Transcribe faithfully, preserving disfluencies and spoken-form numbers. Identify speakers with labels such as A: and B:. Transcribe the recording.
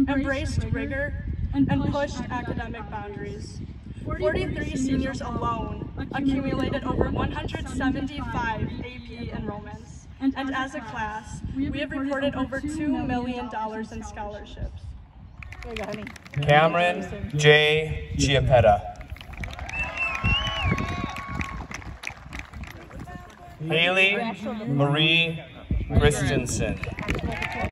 A: embraced rigor, and pushed academic boundaries. forty-three seniors alone accumulated over one hundred seventy-five A P enrollments, and as a class, we have recorded over two million dollars in scholarships.
B: Cameron J. Chiappetta. Haley Marie Christensen.